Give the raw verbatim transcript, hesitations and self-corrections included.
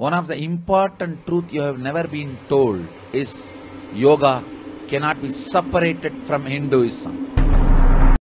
One of the important truth you have never been told is yoga cannot be separated from Hinduism.